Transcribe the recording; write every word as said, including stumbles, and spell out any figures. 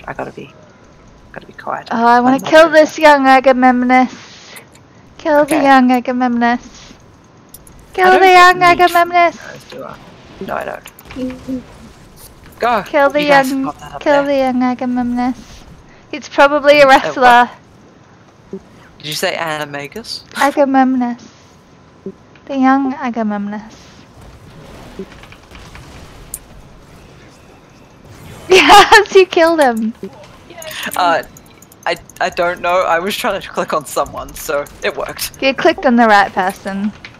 I gotta be, gotta be quiet. Oh, I want to kill this young Agamemnus. Kill Okay. the young Agamemnus. I Kill don't the get young meat from Agamemnus. arrows, do I? No, I don't. Go. Kill the you guys young, got that up kill there. the young Agamemnus. It's probably a Uh, wrestler. Did you say Animagus? Agamemnus. The young Agamemnus. Yes, you killed him. Uh, I I don't know. I was trying to click on someone, so it worked. You clicked on the right person.